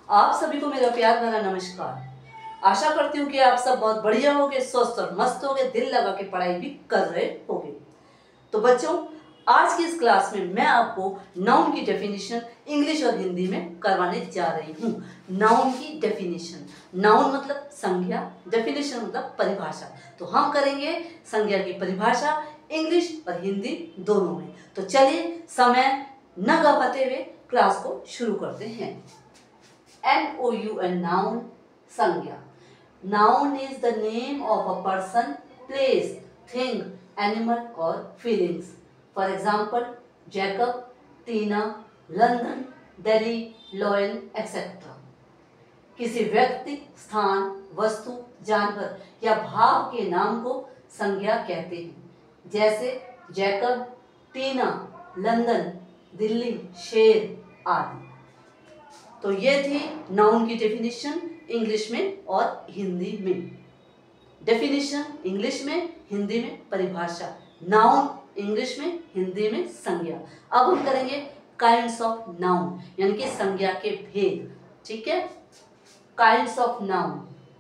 आप सभी को मेरा प्यार भरा नमस्कार। आशा करती हूँ कि आप सब बहुत बढ़िया होगे, स्वस्थ और मस्त होगे, दिल लगा के पढ़ाई भी कर रहे होगे। तो बच्चों, आज की इस क्लास में मैं आपको नाउन की डेफिनेशन इंग्लिश और हिंदी में करवाने जा रही हूँ। नाउन की डेफिनेशन, नाउन मतलब संज्ञा, डेफिनेशन मतलब परिभाषा। तो हम करेंगे संज्ञा की परिभाषा इंग्लिश और हिंदी दोनों में। तो चलिए समय न गवाते हुए क्लास को शुरू करते हैं। NOUN, noun, संज्ञा। Noun is the name of a person, place, thing, animal or feelings. For example, Jacob, Tina, London, Delhi, Loyal, etc. किसी व्यक्ति, स्थान, वस्तु, जानवर या भाव के नाम को संज्ञा कहते हैं, जैसे जैकब, टीना, लंदन, दिल्ली, शेर आदि। तो ये थी नाउन की डेफिनेशन इंग्लिश में और हिंदी में। डेफिनेशन इंग्लिश में, हिंदी में परिभाषा। नाउन इंग्लिश में, हिंदी में संज्ञा। अब हम करेंगे काइंड्स ऑफ नाउन, यानी कि संज्ञा के भेद। ठीक है, kinds of noun.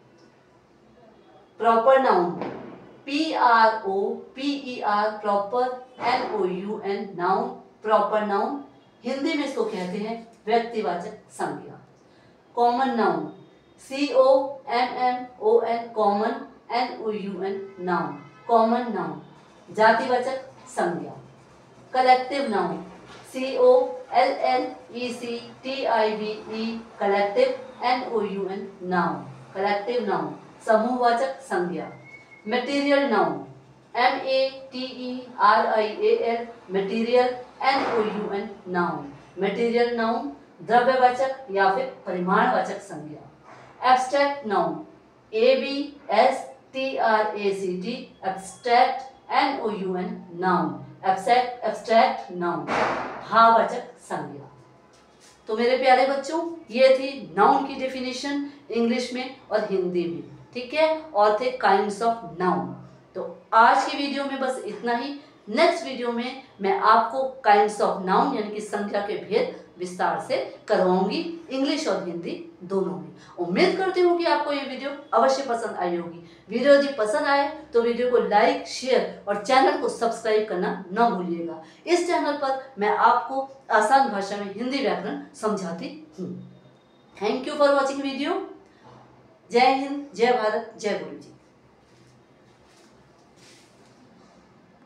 Proper noun PROPER, proper, NOUN, noun, proper noun. Hindi में इसको कहते हैं व्यक्तिवाचक संज्ञा। Common noun COMMON, common, NOUN, noun, common noun, जातिवाचक संज्ञा। Collective noun COLLECTIVE, collective, NOUN, noun, collective noun, समूहवाचक संज्ञा। Material noun MATERIAL, material, NOUN, noun, material noun, द्रव्यवाचक या फिर परिमाणवाचक संज्ञा। Abstract noun ABSTRACT, abstract, NOUN, noun, abstract noun, भाववाचक संज्ञा। तो मेरे प्यारे बच्चों, ये थी नाउन की डेफिनेशन इंग्लिश में और हिंदी में। ठीक है, और थे काइंड्स ऑफ नाउन। तो आज की वीडियो में बस इतना ही। नेक्स्ट वीडियो में मैं आपको काइंड्स ऑफ नाउन यानी कि संज्ञा के भेद विस्तार से करवाऊंगी, इंग्लिश और हिंदी दोनों में। उम्मीद करती हूँ कि आपको ये वीडियो अवश्य पसंद आई होगी। वीडियो यदि पसंद आए तो वीडियो को लाइक, शेयर और चैनल को सब्सक्राइब करना न भूलिएगा। इस चैनल पर मैं आपको आसान भाषा में हिंदी व्याकरण समझाती हूँ। Thank you for watching video. जय हिंद, जय भारत, जय गुरु जी।